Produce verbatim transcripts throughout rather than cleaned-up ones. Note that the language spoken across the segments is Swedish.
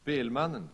Spelmannen.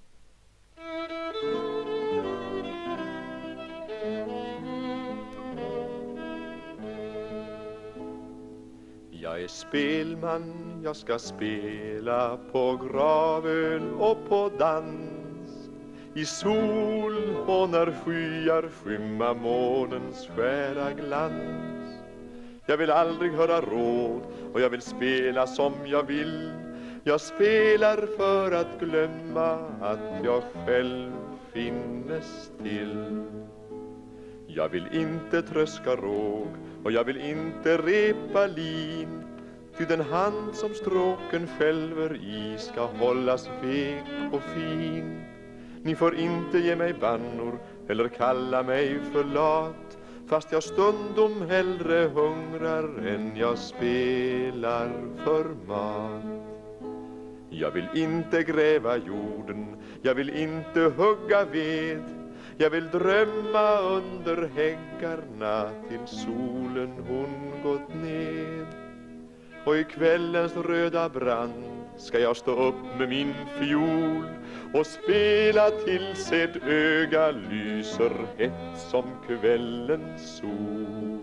Jag är spelman, jag ska spela på gravöl och på dans, i sol och när skyar skymma månens skära glans. Jag vill aldrig höra råd och jag vill spela som jag vill. Jag spelar för att glömma att jag själv finnes till. Jag vill inte tröska råg och jag vill inte repa lin, ty den hand som stråken skälver i ska hållas vek och fin. Ni får inte ge mig bannor eller kalla mig för lat, fast jag stundom hellre hungrar än jag spelar för mat. Jag vill inte gräva jorden, jag vill inte hugga ved, jag vill drömma under häggarna till solen hon gått ned. Och i kvällens röda brand ska jag stå upp med min fiol och spela tills ett öga lyser hett som kvällens sol.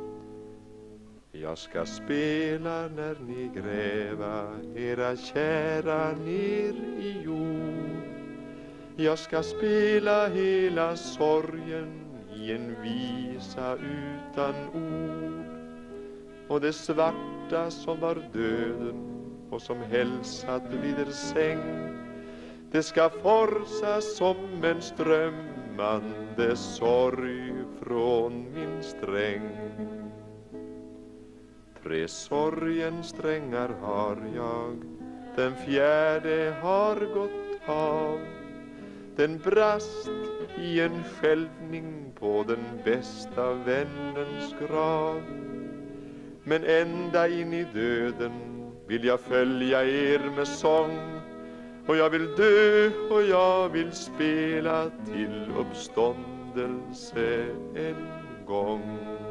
Jag ska spela när ni gräva era kära ner i jord. Jag ska spela hela sorgen i en visa utan ord. Och det svarta som var döden och som hälsat vid er säng, det ska forsa som en strömmande sorg från min sträng. Tre sorgens strängar har jag, den fjärde har gått av. Den brast i en skälvning på den bästa vännens grav. Men ända in i döden vill jag följa er med sång, och jag vill dö och jag vill spela till uppståndelse en gång.